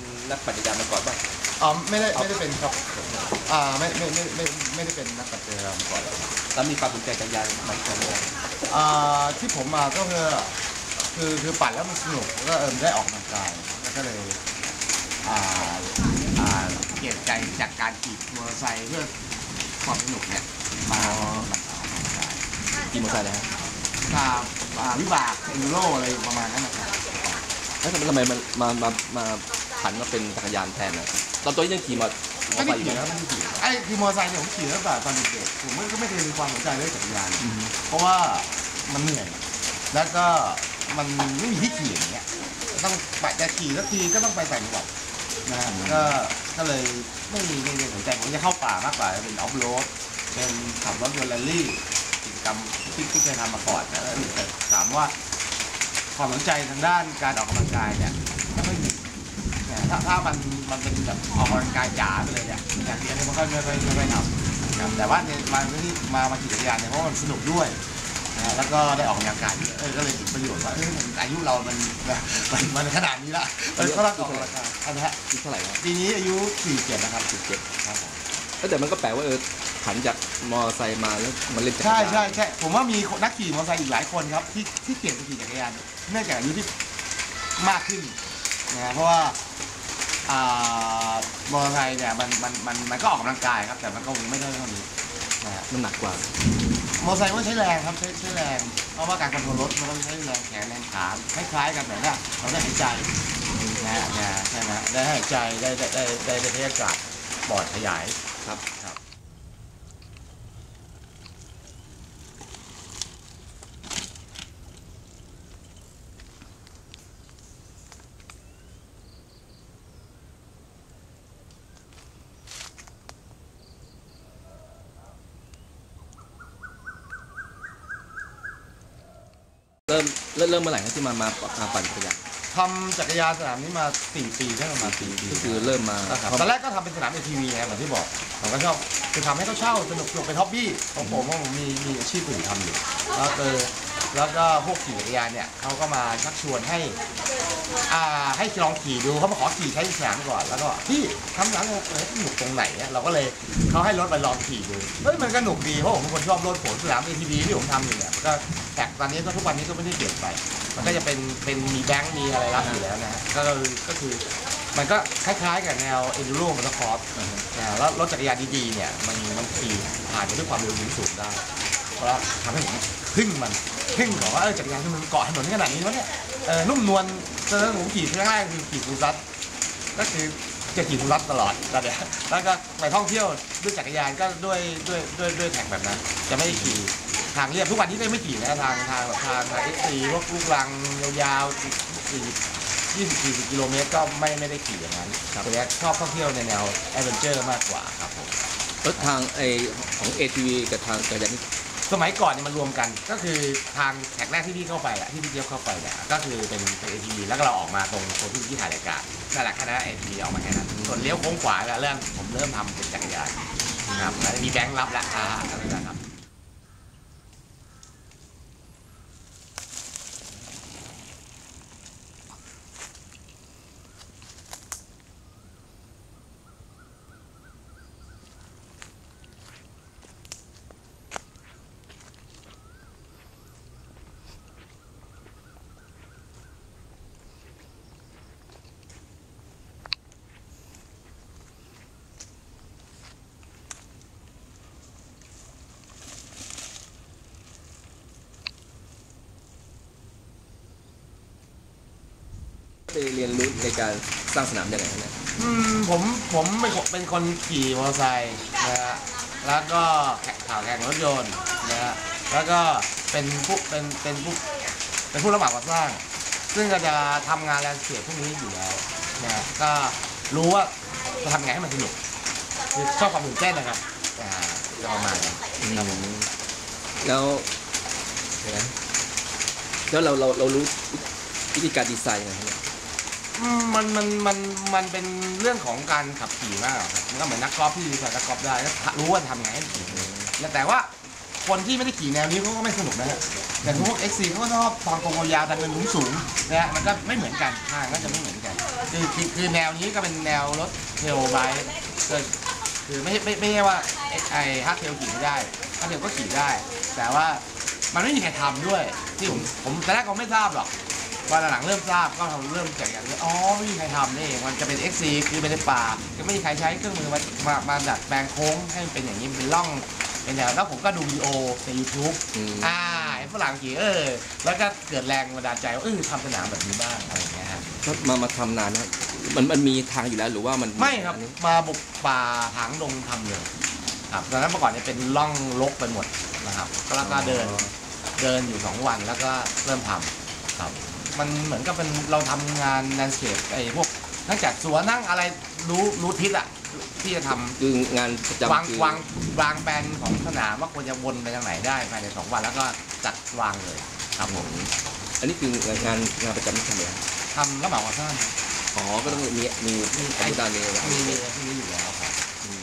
นักปั่นจักรยานมาก่อนป่ะอ๋อไม่ได้เป็นครับไม่ได้เป็นนักปั่นจักรยานมาก่อนแล้วมีความสนใจจักรยานมาก่อนไหมที่ผมมาก็คือปั่นแล้วมันสนุกแล้วก็ได้ออกกำลังกายแล้วก็เลยเปลี่ยนใจจากการขี่มอเตอร์ไซค์เพื่อความสนุกเนี่ยมาออกกำลังกายขี่มอเตอร์ไซค์เลยครับวิบากเอนดูโรอะไรประมาณนั้นนะครับแล้วทำไมมาผันมาเป็นจักรยานแทนนะตอนตัวยังขี่มอเตอร์ไซค์อยู่นะไม่ได้ขี่คือมอเตอร์ไซค์เนี่ยผมขี่ตั้งแต่ตอนเด็กๆผมก็ไม่เคยมีความสนใจเรื่องจักรยานเพราะว่ามันเหนื่อยแล้วก็มันไม่มีที่ขี่อย่างเงี้ยต้องไปจะขี่สักทีก็ต้องไปแต่งจังหวัดนะก็เลยไม่สนใจผมจะเข้าป่ามากกว่าเป็นออฟโรดเป็นขับรถยนต์แรลลี่กิจกรรมที่เคยทำมาก่อนนะแต่ถามว่าความสนใจทางด้านการออกกำลังกายเนี่ยไม่ค่อยมีถ้ามันเป็นแบบออกกำลังกายจ๋าไปเลยเนี่ยอย่างที่อันนี้มันก็ไม่ค่อยทำแต่ว่าเนี่ยมาขี่จักรยานเนี่ยเพราะมันสนุกด้วยแล้วก็ได้ออกกำลังกายก็เลยถึงประโยชน์ว่าอายุเรามันขนาดนี้ละมันก็ต้องออกกำลังกายนะฮะเท่าไหร่ครับปีนี้อายุ47นะครับ 47ครับแต่มันก็แปลว่าผันจากมอเตอร์ไซค์มาแล้วมันเล่นจักรยานใช่ผมว่ามีนักขี่มอเตอร์ไซค์อีกหลายคนครับที่เปลี่ยนไปขี่จักรยานเนื่องจากอายุที่มากขึ้นนะเพราะว่ามอเตอร์ไซค์เนี่ยมันก็ออกกำลังกายครับแต่มันก็ไม่ได้เท่านี้มันหนักกว่ามอเตอร์ไซค์ก็ใช้แรงครับใช้แรงเพราะว่าการคอนโทรลรถมันต้องใช้แรงแขนแรงขาคล้ายๆกันแต่ว่าเราได้หายใจนะใช่ไหมได้หายใจได้เทอากาศปอดขยายครับเริ่มเมื่อไหร่ที่มาปั่นจักรยานทำจักรยานสนามนี้มา4 ปีได้ประมาณ4 ปีก็คือเริ่มมาตอนแรกก็ทำเป็นสนาม ATV ไงเหมือนที่บอกผมก็ชอบคือทำให้เขาเช่าสนุกเป็นฮ็อบบี้ของผมเพราะผมมีอาชีพอื่นทำอยู่แล้วก็พวกขี่จักรยานเนี่ยเขาก็มาชักชวนให้ลองขี่ดูเขามาขอขี่ใช้สนามก่อนแล้วก็พี่ทำสนามสนุกตรงไหนเนี่ยเราก็เลยเขาให้รถไปลองขี่ดูมันก็หนุกดีเพราะผมเป็นคนชอบรถสนาม ATV ที่ผมทำอยู่เนี่ยก็แต่ตอนนี้ทุกวันนี้ก็ไม่ได้เปลี่ยนไปมันก็จะเป็นมีแบงค์มีอะไรรับอยู่แล้วนะฮะก็คือมันก็คล้ายๆกับแนว Enduro Motocross แล้วรถจักรยานดีๆเนี่ยมันขี่ผ่านไปด้วยความเร็วสูงได้เพราะทำให้ผมพึ่งบอกว่าจักรยานที่มันเกาะถนนขนาดนี้วะเนี่ยนุ่มนวลตอนนั้นผมขี่ครั้งแรกคือขี่ฟูลซัดก็คือจะขี่ฟูลซัดตลอดแล้วก็ไปท่องเที่ยวด้วยจักรยานก็ด้วยแท็กแบบนั้นจะไม่ขี่ทางเรียบทุกวันนี้ก็ไม่ขี่นะทางX4พวกลูกรังยาวๆ20-40 กิโลเมตรก็ไม่ได้ขี่อย่างนั้นแต่ชอบท่องเที่ยวในแนวแอดเวนเจอร์มากกว่าครับผมรถทางของ ATV กับทางจักรยานสมัยก่อนเนี่ยมันรวมกันก็คือทางแท็กแรกที่พี่เข้าไปที่พี่เจี๊ยบเข้าไปเนี่ยก็คือเป็น ATV แล้วก็เราออกมาตรงที่ถ่ายรายการนั่นแหละแค่นั้น ATV ออกมาแค่นั้นส่วนเลี้ยวโค้งขวาแล้วผมเริ่มทำเป็นจักรยานนะครับแล้วมีแบงค์รับแล้วอะไรนะครับไปเรียนรู้ในการสร้างสนามยังไงนะผมเป็นคนขี่มอเตอร์ไซค์นะฮะแล้วก็แข่งรถยนต์นะฮะแล้วก็เป็นผู้รับเหมาก่อสร้างซึ่งก็จะทำงานแลนด์สเคปพวกนี้อยู่แล้วนะก็รู้ว่าจะทำไงให้มันสนุกคือชอบความตื่นเต้นนะครับจะประมาณนั้นแล้วเรารู้วิธีการดีไซน์ยังไงมันเป็นเรื่องของการขับขี่มากครับมันก็เหมือนนักกอล์ฟที่ดีไซน์นักกอล์ฟได้รู้ว่าทำไงให้ขี่แต่ว่าคนที่ไม่ได้ขี่แนวนี้เขาก็ไม่สนุกนะฮะแต่พวก X4 เขาก็ชอบความโค้งยาวแต่เงินสูงนะฮะมันก็ไม่เหมือนกันทางก็จะไม่เหมือนกันคือแนวนี้ก็เป็นแนวรถเทลไบค์คือไม่ใช่ว่าไอ้ฮาร์ดเทลขี่ไม่ได้ฮาร์ดเทลก็ขี่ได้ แต่ว่ามันไม่มีใครทำด้วยที่ผมแต่แรกก็ไม่ทราบหรอกวันหลังเริ่มทราบก็เริ่มจากอย่างนี้อ๋อไม่มีใครทำนี่มันจะเป็น XC คือเป็นในป่าก็ไม่มีใครใช้เครื่องมือมาดัดแปลงโค้งให้มันเป็นอย่างนี้เป็นร่องเป็นอย่างแล้วผมก็ดูวิดีโอใน YouTube ไอ้ฝรั่งขี่แล้วก็เกิดแรงบันดาลใจว่าทำสนามแบบนี้บ้างอะไรอย่างเงี้ยฮะมาทำนานนะมันมีทางอยู่แล้วหรือว่ามันไม่ครับมาบุกป่าหางดงทำเลยครับตอนนั้นเมื่อก่อนเนี่ยเป็นร่องรกไปหมดนะครับแล้วก็เดินอยู่2 วันแล้วก็เริ่มทำครับมันเหมือนกับเป็นเราทำงานแลนด์สเคปไอ้พวกนั่งจัดสวนนั่งอะไรรู้ทิศอ่ะที่จะทำคืองานประจำวางแผนของสนามว่าควรจะวนไปทางไหนได้ภายใน2 วันแล้วก็จัดวางเลยครับผมอันนี้คืองานประจำที่ทำเลยทำแล้วเหมาก่อสร้างอ๋อก็ต้องมีไอ้การมีที่นี้อยู่แล้วครับ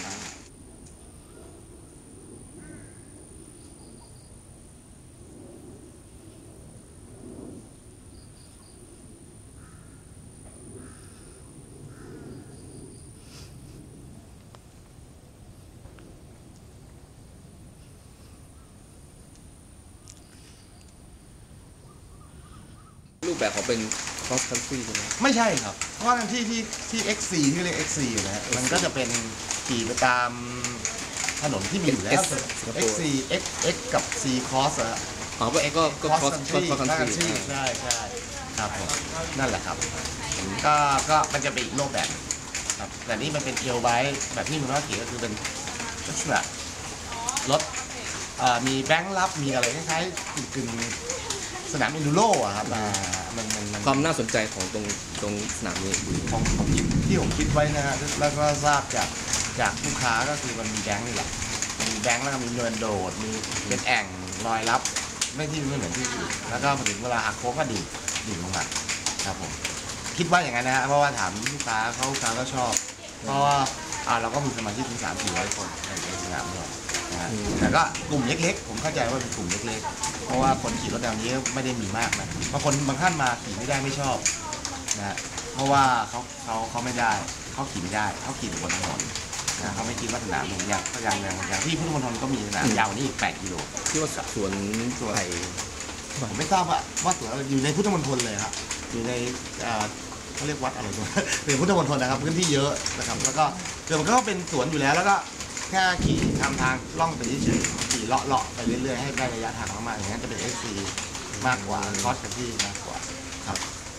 รูปแบบของเป็น cross country ใช่ไหมไม่ใช่ครับเพราะว่าที่ XC ที่เรียก XC อยู่นะมันก็จะเป็นขี่ไปตามถนนที่มีอยู่แล้ว XC X กับ C cross อะอ๋อก็ cross country ใช่ครับผมนั่นแหละครับก็มันจะเป็นอีกรูปแบบครับแต่นี่มันเป็นเทลไบค์แบบที่มันว่าขี่ก็คือเป็นลักษณะรถมีแบงค์รับมีอะไรคล้ายๆกึ่งสนามอินดูโร่อะครับมันความน่าสนใจของตรงสนามนี้ของที่ผมคิดไว้นะฮะแล้วก็ทราบจากลูกค้าก็คือมันมีแบงค์นี่แหละมีแบงค์แล้วก็มีเนินโดดมีเป็นแอ่งรอยรับไม่เหมือนที่อื่นแล้วก็พอถึงเวลาหักโค้งก็ดิ่งลงมาครับผมคิดว่าอย่างนั้นนะฮะเพราะว่าถามลูกค้าก็ชอบเพราะว่าเราก็มีสมาชิกถึง300-400 คนในสนามเนี่ยแต่ก็กลุ่มเล็กๆผมเข้าใจว่าเป็นกลุ่มเล็กๆเพราะว่าคนขี่รถแนวนี้ไม่ได้มีมากนะบางท่านมาขี่ไม่ได้ไม่ชอบนะเพราะว่าเขาไม่ได้เขาขี่ไม่ได้เขาขี่บนถนนนะเขาไม่คิดว่าสนามอย่างที่พุทธมณฑลก็มีสนามยาวนี่อีก8 กิโลที่ว่าสวนไผ่ผมไม่ทราบว่าสวนอยู่ในพุทธมณฑลเลยครับอยู่ในเขาเรียกวัดอะไรตัวเป็นพุทธมณฑลนะครับพื้นที่เยอะนะครับแล้วก็มันก็เป็นสวนอยู่แล้วก็แค่ขี่ทำทางล่องไปเฉยๆขี่เลาะไปเรื่อยๆให้ได้ระยะทางมากๆอย่างนั้นจะเป็น XC มากกว่าคอสกันที่มากกว่าครับ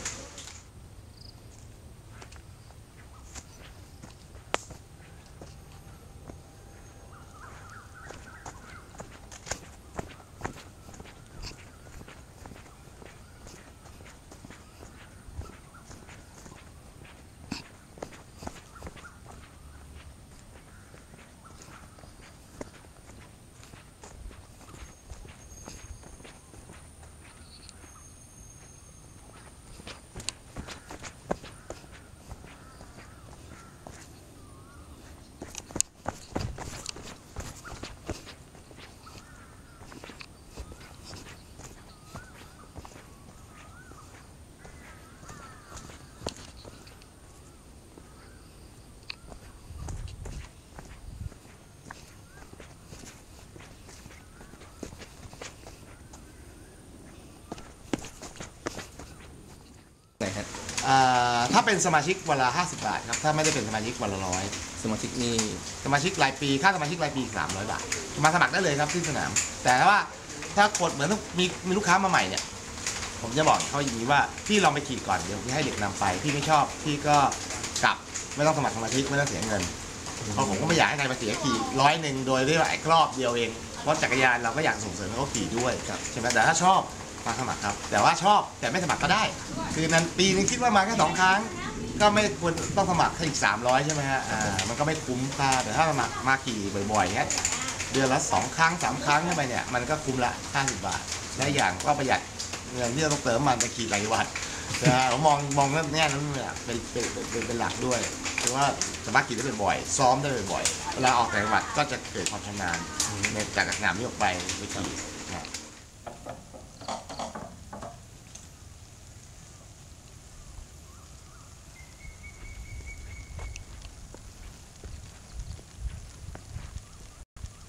ถ้าเป็นสมาชิกวันละ50 บาทครับถ้าไม่ได้เป็นสมาชิกวันละ100 สมาชิกนี่สมาชิกรายปีค่าสมาชิกรายปี300 บาทมาสมัครได้เลยครับที่สนามแต่ว่าถ้ากดเหมือนมีลูกค้ามาใหม่เนี่ยผมจะบอกเขาอย่างนี้ว่าพี่ลองไปขี่ก่อนเดี๋ยวพี่ให้เด็กนำไปพี่ไม่ชอบพี่ก็กลับไม่ต้องสมัครสมาชิกไม่ต้องเสียเงินเพราะผมก็ไม่อยากให้ใครมาเสียขี่100โดยที่ว่าไอ้รอบเดียวเองเพราะจักรยานเราก็อยากส่งเสริมให้เขาขี่ด้วยใช่ไหมแต่ถ้าชอบมาสมัครครับแต่ว่าชอบแต่ไม่สมัครก็ได้คือนั้นปีนึงคิดว่ามาแค่2 ครั้งก็ไม่ควรต้องสมัครอีก300ใช่ไหมฮะมันก็ไม่คุ้มค่าแต่ถ้าสมัครมาขี่บ่อยๆเงี้ยเดือนละ2 ครั้ง 3 ครั้งขึ้นไปเนี่ยมันก็คุ้มละ50 บาทและอย่างก็ประหยัดเงินที่เราต้องเติมมันไปขี่หลายวันผมมองเรื่องนี้นั้นเป็นหลักด้วยคือว่าสามารถขี่ได้บ่อยๆซ้อมได้บ่อยๆเวลาออกต่างจังหวัดก็จะเกิดความชำนาญในจากสนามนี้ออกไปขี่